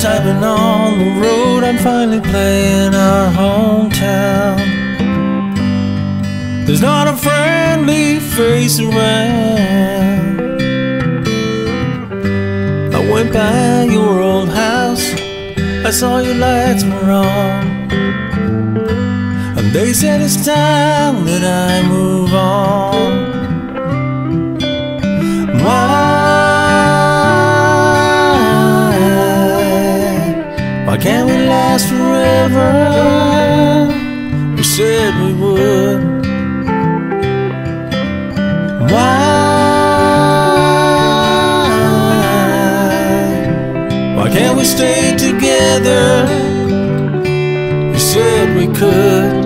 I've been on the road, I'm finally playing our hometown. There's not a friendly face around. I went by your old house, I saw your lights were on, and they said it's time that I move on. Why can't we last forever? We said we would. Why can't we stay together? We said we could.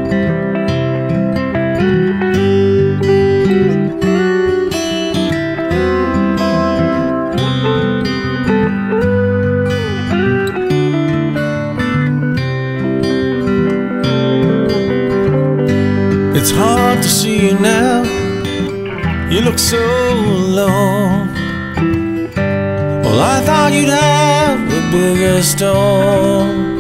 It's hard to see you now, you look so alone. Well, I thought you'd have a bigger stone.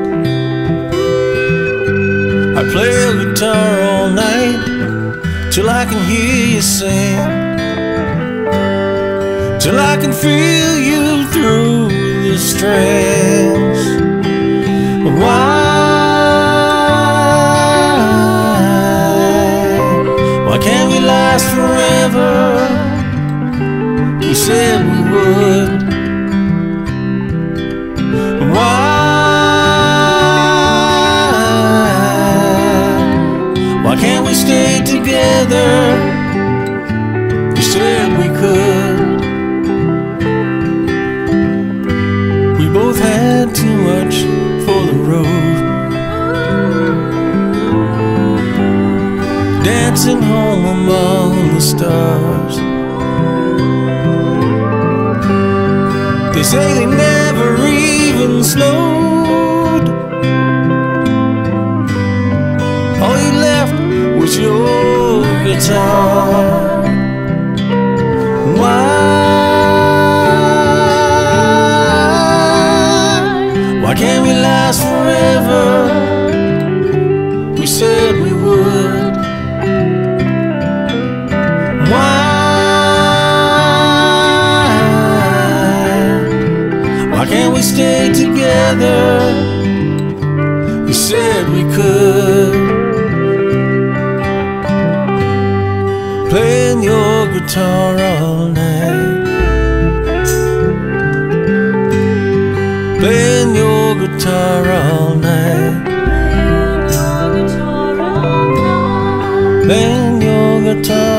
I play a guitar all night till I can hear you sing, till I can feel you through the strings. Why can't we last forever? We said we would. Why can't we stay together? We said we could. We both had too much for the road, dancing home among the stars. They say they never even slowed. All you left was your guitar. Why can't we last forever? We said we would. Why can't we stay together? We said we could. Playing your guitar all night, playing your guitar all night, playing your guitar.